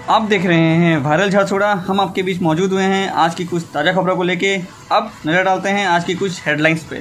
आप देख रहे हैं वायरल झारसुगड़ा। हम आपके बीच मौजूद हुए हैं आज की कुछ ताज़ा खबरों को लेके। अब नजर डालते हैं आज की कुछ हेडलाइंस पे।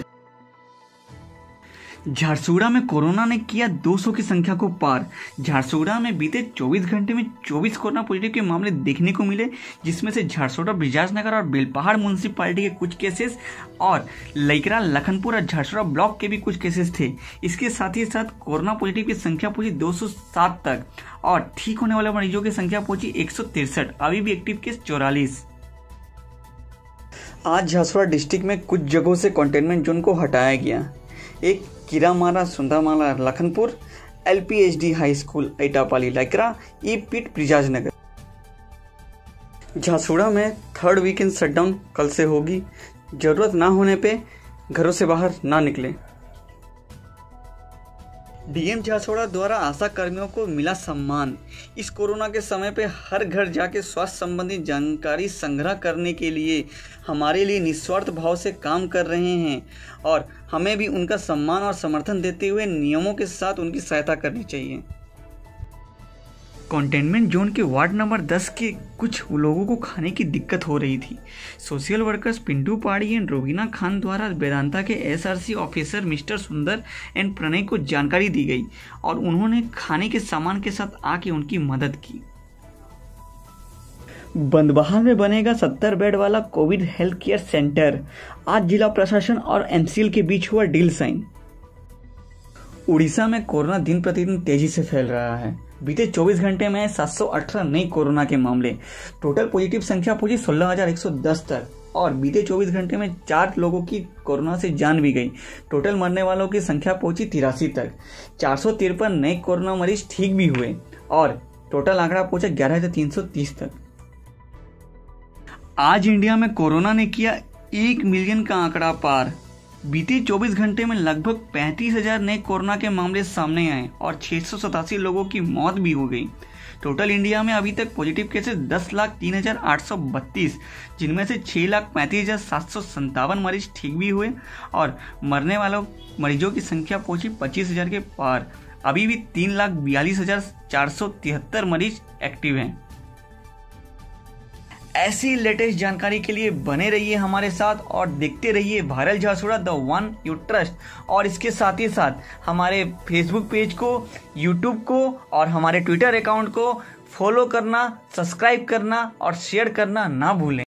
झारसुगड़ा में कोरोना ने किया 200 की संख्या को पार। झारसुगड़ा में बीते 24 घंटे में 24 कोरोना पॉजिटिव के मामले देखने को मिले, जिसमें से झारसुगड़ा, बृजराजनगर और बेलपहाड़ म्यूनिसिपालिटी के कुछ केसेस और लइकरा, लखनपुर और झारसुगड़ा ब्लॉक के भी कुछ केसेस थे। इसके साथ ही साथ कोरोना पॉजिटिव की संख्या पहुंची 207 तक और ठीक होने वाले मरीजों की संख्या पहुंची 163। अभी भी एक्टिव केस 44। आज झारसुगड़ा डिस्ट्रिक्ट में कुछ जगहों से कंटेनमेंट जोन को हटाया गया। एक Kiramara, Sundarmala, Lakhanpur, LPHD high school, Etapali, Laikera, ई-पीट, बृजराजनगर। झारसुगड़ा में थर्ड वीकेंड शटडाउन कल से होगी। जरूरत ना होने पे घरों से बाहर ना निकलें। DM झारसुगड़ा द्वारा आशा कर्मियों को मिला सम्मान। इस कोरोना के समय पे हर घर जाके स्वास्थ्य संबंधी जानकारी संग्रह करने के लिए हमारे लिए निस्वार्थ भाव से काम कर रहे हैं और हमें भी उनका सम्मान और समर्थन देते हुए नियमों के साथ उनकी सहायता करनी चाहिए। कंटेनमेंट जोन के वार्ड नंबर 10 के कुछ लोगों को खाने की दिक्कत हो रही थी। सोशल वर्कर्स पिंटू पाड़ी एंड रोबीना खान द्वारा वेदांता के SRC officer mister Sundar and Pranay को जानकारी दी गई और उन्होंने खाने के सामान के साथ आके उनकी मदद की। बंदबहाल में बनेगा 70 बेड वाला कोविड हेल्थ केयर सेंटर। आज जिला प्रशासन और MCL के बीच हुआ डील साइन। उड़ीसा में कोरोना दिन प्रतिदिन तेजी से फैल रहा है। बीते 24 घंटे में 718 नई कोरोना के मामले। टोटल पॉजिटिव संख्या पहुंची 16,110 तक और बीते 24 घंटे में 4 लोगों की कोरोना से जान भी गई। टोटल मरने वालों की संख्या पहुंची 83 तक। 453 नए कोरोना मरीज ठीक भी हुए और टोटल आंकड़ा पहुंचा 11,330 तक। आज इंडिया में कोरोना ने किया 1 मिलियन का आंकड़ा पार। बीते 24 घंटे में लगभग 35,000 नए कोरोना के मामले सामने आए और 687 लोगों की मौत भी हो गई। टोटल इंडिया में अभी तक पॉजिटिव केसेस 10,03,832, जिनमें से 6,35,757 मरीज ठीक भी हुए और मरने वालों मरीजों की संख्या पहुंची 25,000 के पार। अभी भी 3,42,473 मरीज एक्टिव हैं। ऐसी लेटेस्ट जानकारी के लिए बने रहिए हमारे साथ और देखते रहिए viral Jharsuguda, the one you trust. और इसके साथ ही साथ हमारे फेसबुक पेज को, यूट्यूब को और हमारे ट्विटर अकाउंट को फॉलो करना, सब्सक्राइब करना और शेयर करना ना भूलें।